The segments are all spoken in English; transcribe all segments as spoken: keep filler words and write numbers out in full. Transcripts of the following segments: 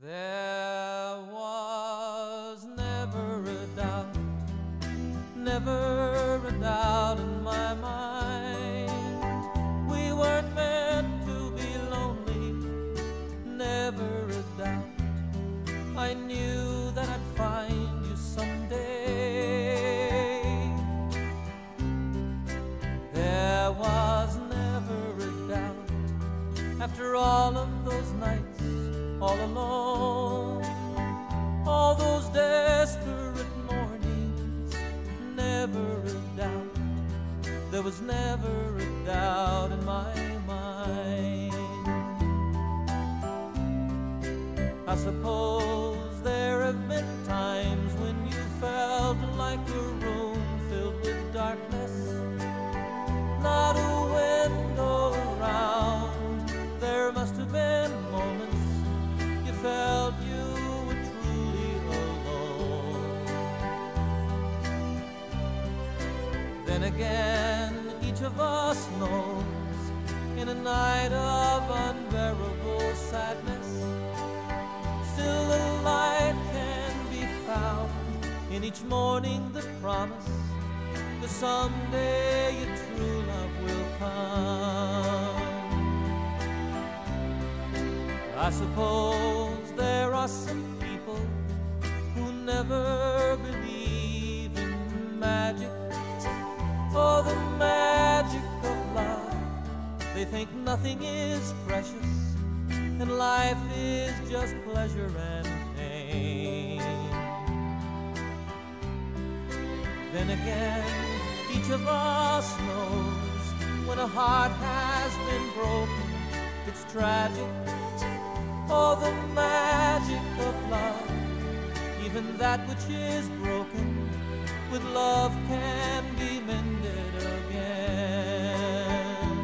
There was never a doubt, never a doubt in my mind. We weren't meant to be lonely, never a doubt. I knew that I'd find you someday. There was never a doubt, after all of those nights all alone, all those desperate mornings, never a doubt, there was never a doubt in my mind. I suppose there have been times when you felt like a room filled with darkness, not a window around. There must have been moments you felt you were truly alone. Then again, each of us knows, in a night of unbearable sadness, still a light can be found in each morning, the promise that someday your true love will come. I suppose there are some people who never believe in magic or the magic of love. They think nothing is precious and life is just pleasure and pain. Then again, each of us knows when a heart has been broken, it's tragic. Oh, the magic of love, even that which is broken, with love can be mended again.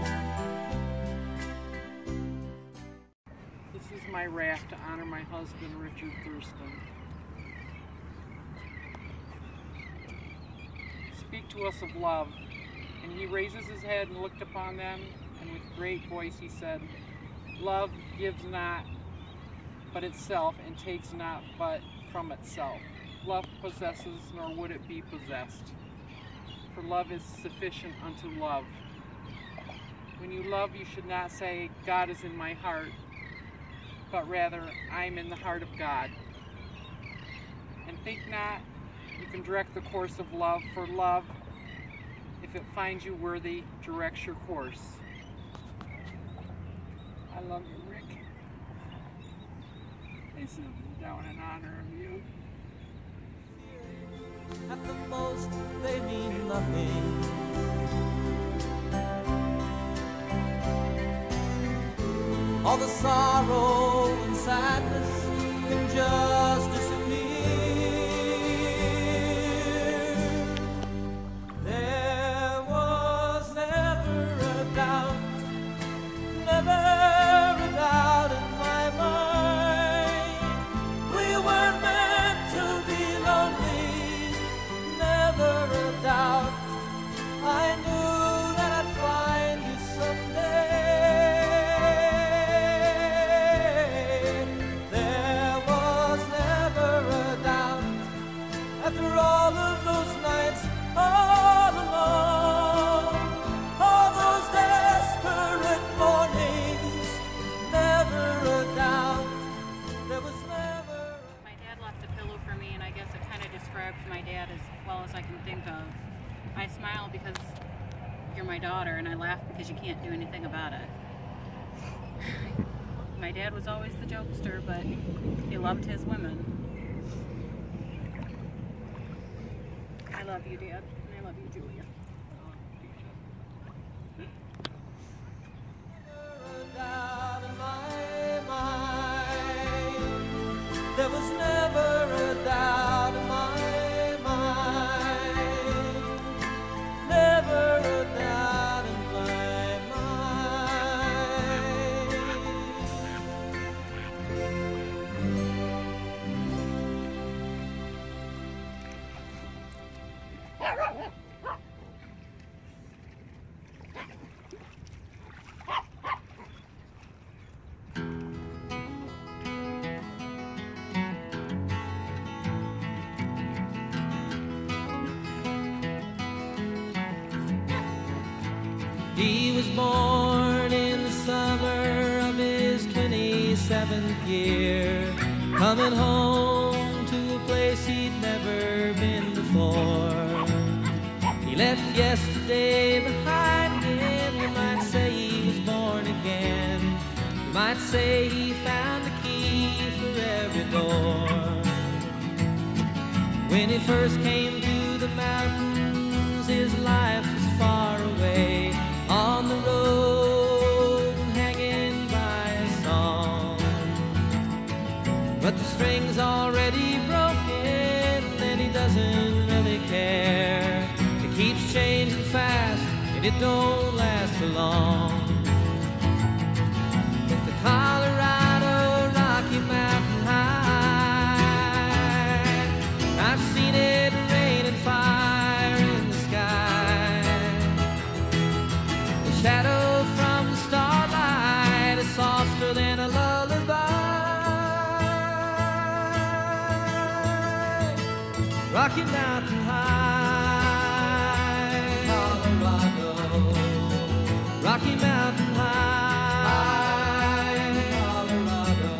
This is my raft to honor my husband, Richard Thurston. Speak to us of love. And he raises his head and looked upon them, and with great voice he said, love gives not but itself, and takes not but from itself. Love possesses, nor would it be possessed. For love is sufficient unto love. When you love, you should not say, God is in my heart, but rather, I am in the heart of God. And think not you can direct the course of love, for love, if it finds you worthy, directs your course. I love you, Rick. I sit down in honor of you. At the most, they mean nothing. All the sorrow and sadness can just disappear. There was never a doubt, never a doubt in my mind. We were meant to be lonely, never a doubt. I knew that I'd find you someday. There was never a doubt, after all of those nights all alone, all those desperate mornings, never a doubt, there was never. My dad left a pillow for me, and I guess it kind of describes my dad as well as I can think of. I smile because you're my daughter, and I laugh because you can't do anything about it. My dad was always the jokester, but he loved his women. I love you, Dad, and I love you, Julia. There was never a doubt in my mind, never a doubt in my mind. He was born in the summer of his twenty-seventh year, coming home to a place he'd never been before. He left yesterday behind him. You might say he was born again. You might say he found the key for every door. When he first came to the mountains, his life was far away, on the road and hanging by a song. But the string's already broken and he doesn't really care. It keeps changing fast and it don't last for long. If the Colorado Rocky Mountain High, I've seen it rain and fire in the sky. The shadow from the starlight is softer than a lullaby. Rocky Mountain High, Colorado. Rocky Mountain High, Colorado.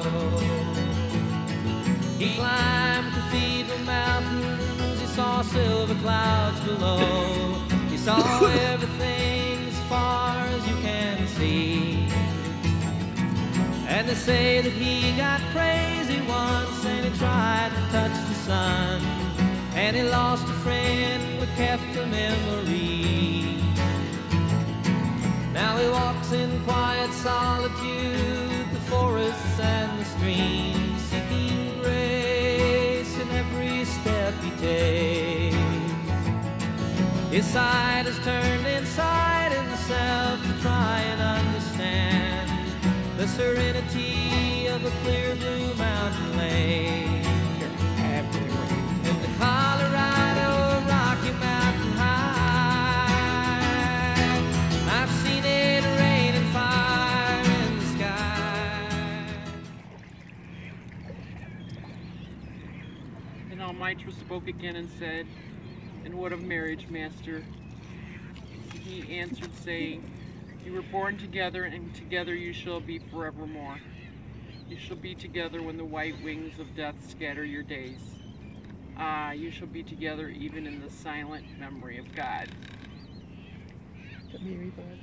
He climbed Cathedral Mountains, he saw silver clouds below. He saw everything as far as you can see. And they say that he got crazy once and he tried to touch the sun, and he lost a friend but kept a memory. Now he walks in quiet solitude, the forests and the streams, seeking grace in every step he takes. His sight is turned inside himself to try and understand the serenity of a clear blue mountain lake. In the Colorado Rocky Mountain High, I've seen it rain and fire in the sky. And Almitra spoke again and said, "And what of marriage, Master?" He answered, saying, "You were born together, and together you shall be forevermore. You shall be together when the white wings of death scatter your days. Ah, you shall be together even in the silent memory of God." Let me read that.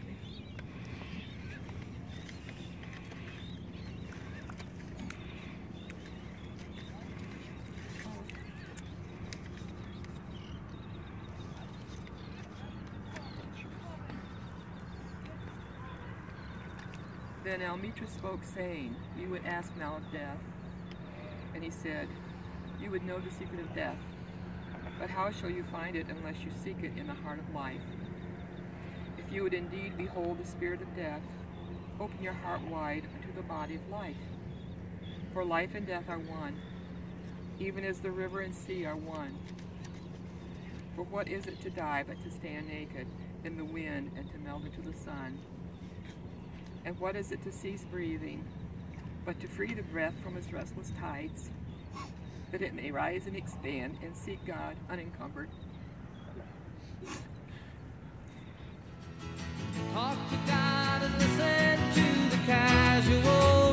Then Almitra spoke, saying, "You would ask now of death." And he said, "You would know the secret of death, but how shall you find it unless you seek it in the heart of life? If you would indeed behold the spirit of death, open your heart wide unto the body of life. For life and death are one, even as the river and sea are one. For what is it to die but to stand naked in the wind and to melt into the sun? And what is it to cease breathing, but to free the breath from its restless tides, that it may rise and expand and seek God unencumbered?" Talk to God and listen to the casual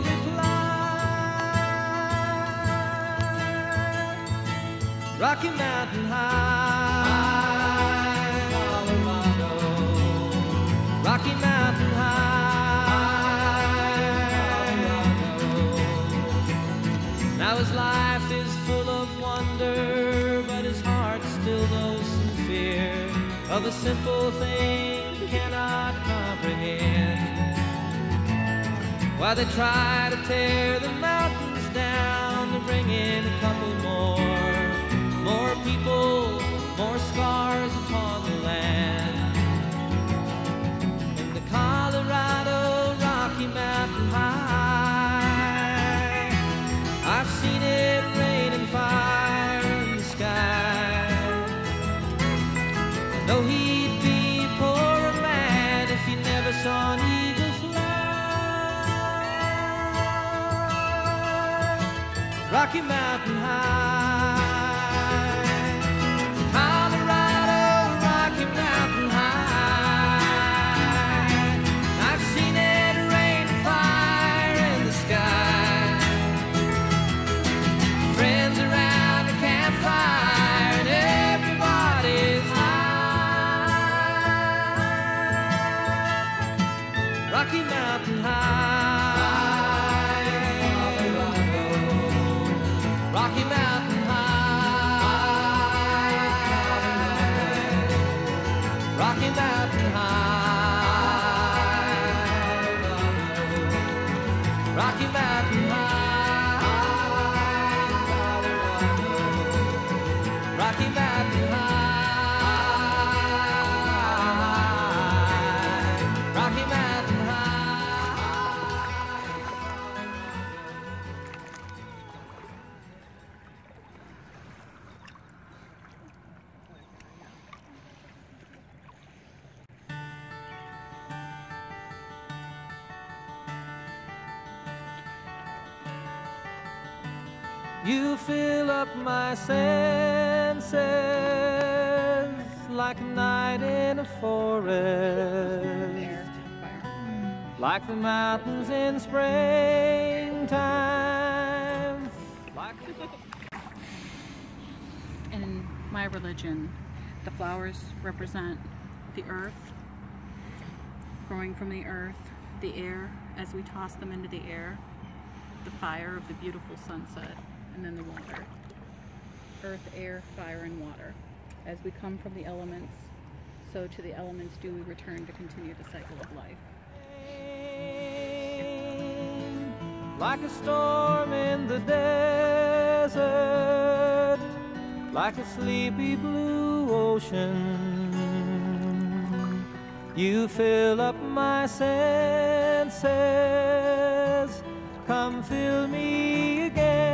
reply. Rocky Mountain High, Colorado. Rocky Mountain High, Colorado. Now his life is full of wonder, but his heart still knows some fear of a simple thing he cannot comprehend. While they try to tear the mountains down to bring in a couple more, more people, more scars upon the land. In the Colorado Rocky Mountain High, I've seen it rain and fire in the sky. Though he'd be a poor man if he never saw an eagle fly. Rocky Mountain High, Colorado Rocky Mountain High. You fill up my senses like a night in a forest, like the mountains in springtime. Like In my religion, the flowers represent the earth, growing from the earth, the air as we toss them into the air, the fire of the beautiful sunset, and then the water. Earth, air, fire, and water. As we come from the elements, so to the elements do we return to continue the cycle of life. Like a storm in the desert, like a sleepy blue ocean, you fill up my senses. Come fill me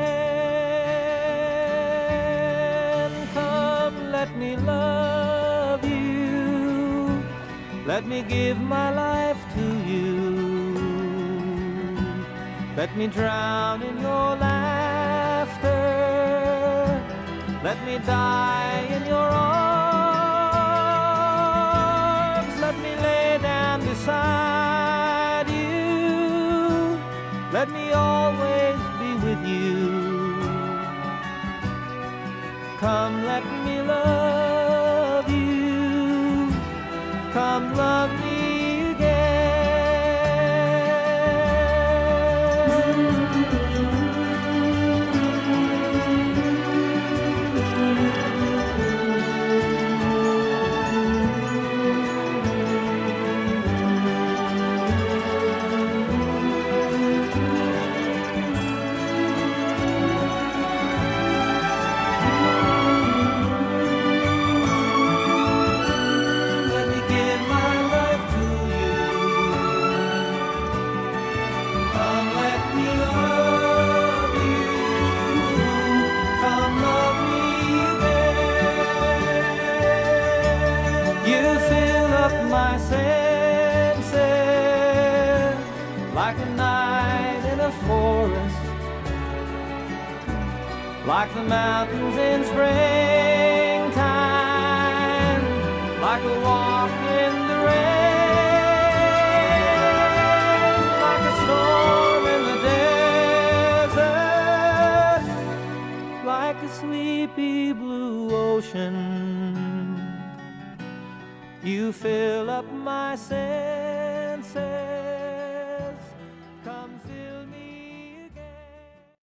again. Come, let me love you. Let me give my life to you. Let me drown in your laughter. Let me die in your arms. Let me lay down beside you. Let me always be with you. Come, let me love you. Come, love me again. My senses like a night in a forest, like the mountains in springtime, like a walk in the rain, like a storm in the desert, like a sleepy blue ocean. You fill up my senses.